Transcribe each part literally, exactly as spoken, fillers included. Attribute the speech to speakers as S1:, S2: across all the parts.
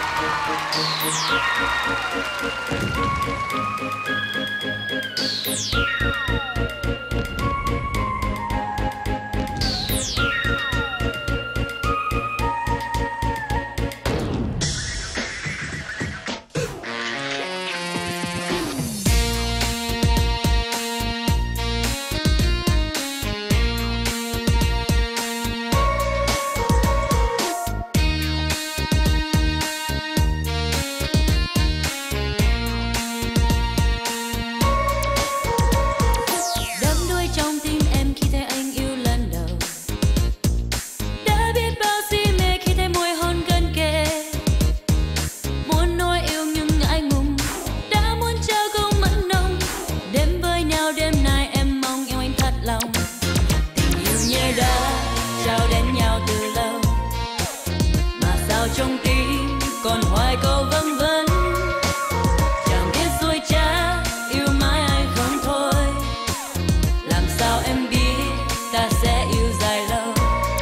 S1: Trong tim còn hoài câu vâng vấn, chẳng biết dối trá yêu mãi ai không thôi. Làm sao em biết ta sẽ yêu dài lâu?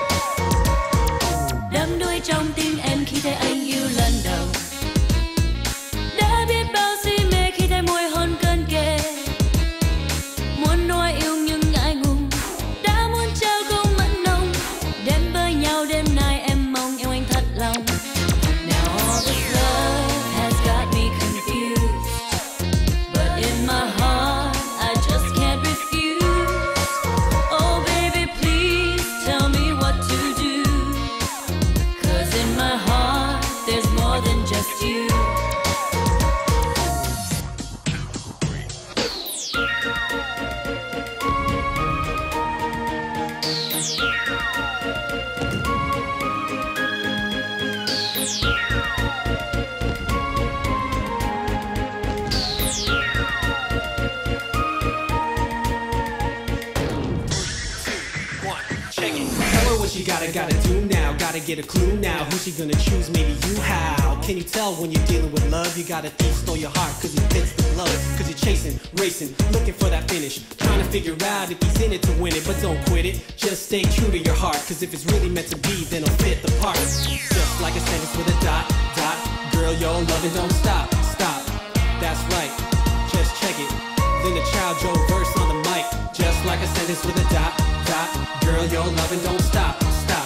S1: Đắm đuối trong tim em khi thấy anh yêu lần đầu. Đã biết bao si mê khi thấy môi hôn cận kề. Muốn nói yêu nhưng ngại ngùng, đã muốn trao câu mặn nồng. Đến với nhau đêm nay em mong yêu anh thật lòng. Just you.
S2: What you gotta, gotta do now, gotta get a clue now. Who she gonna choose, maybe you, how? Can you tell when you're dealing with love? You got a thief stole your heart cause he fits the glove. Cause you're chasing, racing, looking for that finish. Trying to figure out if he's in it to win it. But don't quit it, just stay true to your heart. Cause if it's really meant to be, then it'll fit the part. Just like a sentence with a dot, dot. Girl, your loving don't stop, stop. That's right, just check it. Then the Child Joe verse on the mic. Just like a sentence with a dot, dot. Girl, your loving don't stop, stop.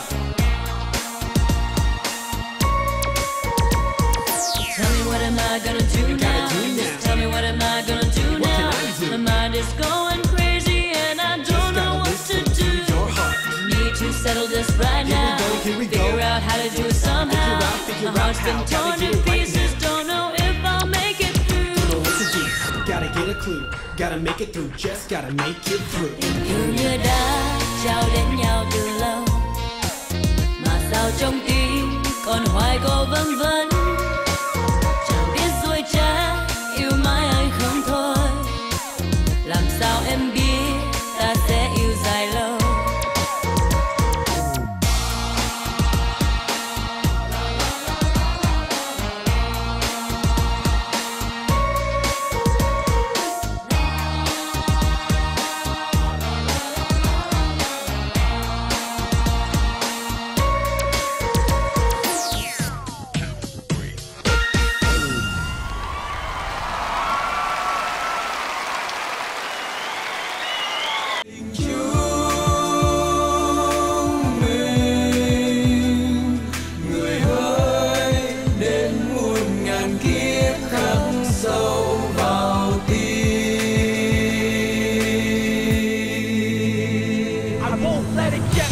S1: Tell me what am I gonna do
S2: you
S1: now?
S2: do now?
S1: Just tell me what am I gonna do
S2: What
S1: now?
S2: can I do?
S1: My mind is going crazy and I don't
S2: Just
S1: know
S2: gotta
S1: what
S2: listen
S1: to do.
S2: to your heart.
S1: Need to settle this right
S2: Here we
S1: now.
S2: go, here we go.
S1: Figure out how to do it somehow.
S2: Figure out, figure
S1: My
S2: out
S1: heart's
S2: how.
S1: been
S2: Gotta
S1: torn
S2: get
S1: in
S2: it right
S1: pieces.
S2: now.
S1: Don't know if I'll make it through.
S2: Don't know what to do. Gotta get a clue. Gotta make it through. Just gotta make it through.
S1: Yêu như đã trao đến nhau từ lâu, mà sao trong tim còn hoài cô vâng vấn. Chẳng biết dối trá yêu mãi anh không thôi. Làm sao em biết ta sẽ yêu dài lâu?
S3: Let it go.